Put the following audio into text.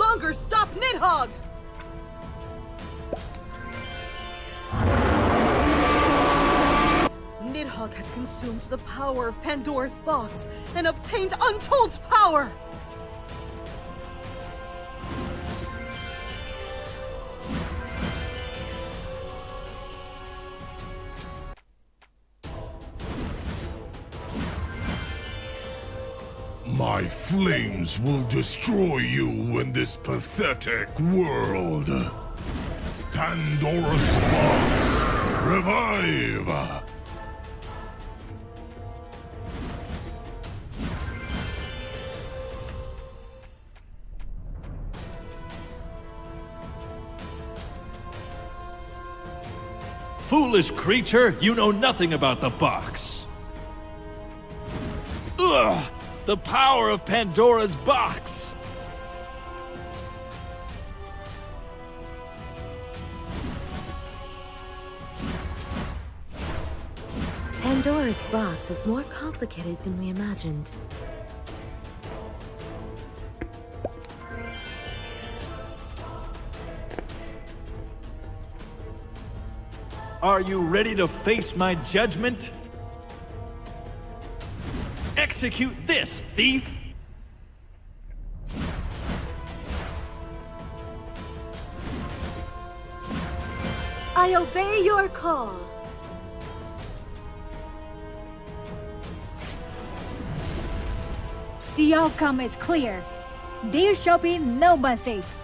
longer stop Nidhogg! Nidhogg has consumed the power of Pandora's box and obtained untold power! My flames will destroy you in this pathetic world. Pandora's box, revive! Foolish creature, you know nothing about the box. Ugh! The power of Pandora's box! Pandora's box is more complicated than we imagined. Are you ready to face my judgment? Execute this, thief! I obey your call. The outcome is clear. There shall be no mercy.